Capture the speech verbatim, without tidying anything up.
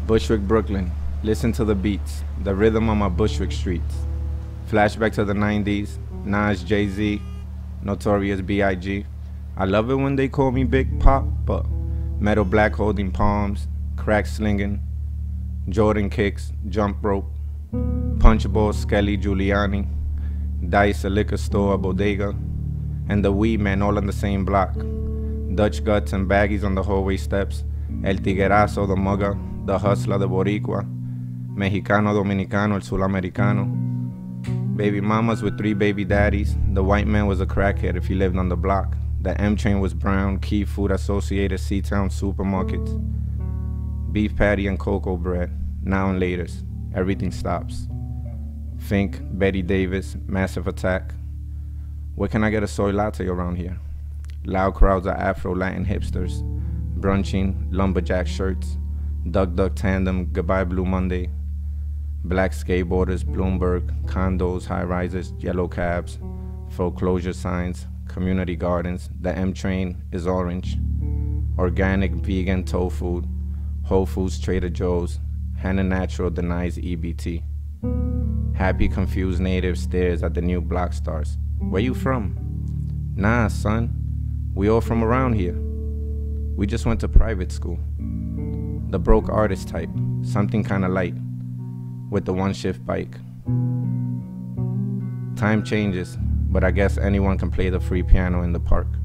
Bushwick, Brooklyn. Listen to the beats, the rhythm on my Bushwick streets. Flashback to the nineties, Nas, Jay-Z, Notorious B I G. I love it when they call me Big Pop, but metal black holding palms, crack slinging, Jordan kicks, jump rope, punch ball, Skelly, Giuliani, dice, a liquor store, a bodega, and the weed man all on the same block. Dutch guts and baggies on the hallway steps, El Tiguerazo, the mugger, the hustler, the boricua, Mexicano, Dominicano, el Sulamericano. Baby mamas with three baby daddies. The white man was a crackhead if he lived on the block. The M train was brown, Key Food Associated, C-Town supermarkets. Beef patty and cocoa bread, now and laters. Everything stops. Fink, Betty Davis, Massive Attack. Where can I get a soy latte around here? Loud crowds of Afro-Latin hipsters. Brunching, lumberjack shirts. Duck Duck Tandem, Goodbye Blue Monday. Black skateboarders, Bloomberg, condos, high-rises, yellow cabs, foreclosure signs, community gardens. The M train is orange. Organic, vegan tofu, Whole Foods, Trader Joe's. Hannah Natural denies E B T. Happy, confused native stares at the new block stars. Where you from? Nah, son. We all from around here. We just went to private school. The broke artist type, something kinda light, with the one-shift bike. Time changes, but I guess anyone can play the free piano in the park.